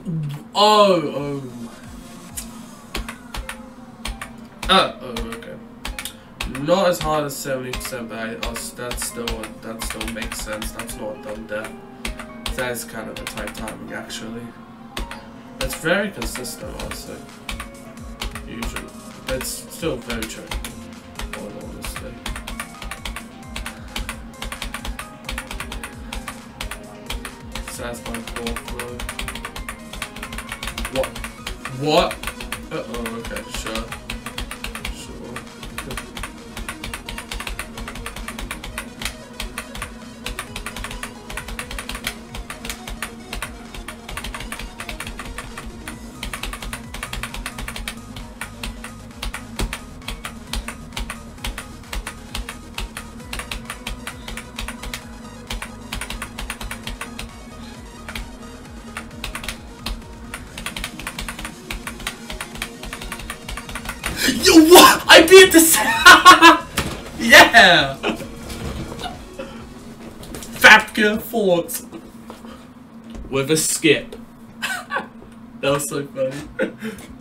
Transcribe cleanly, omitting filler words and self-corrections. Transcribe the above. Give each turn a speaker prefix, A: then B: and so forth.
A: Okay. Not as hard as 70%, but that still makes sense. That's not done there. That is kind of a tight timing, actually. It's very consistent, honestly. Usually, it's still very true. Honestly. So that's my core flow. What? Okay, sure. Yo, what? I beat this! Yeah! Fabricated Thoughts with a skip. That was so funny.